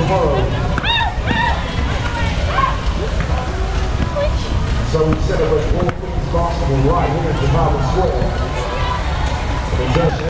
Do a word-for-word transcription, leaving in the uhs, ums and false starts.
tomorrow. So we celebrate all things basketball right here in Trafalgar Square.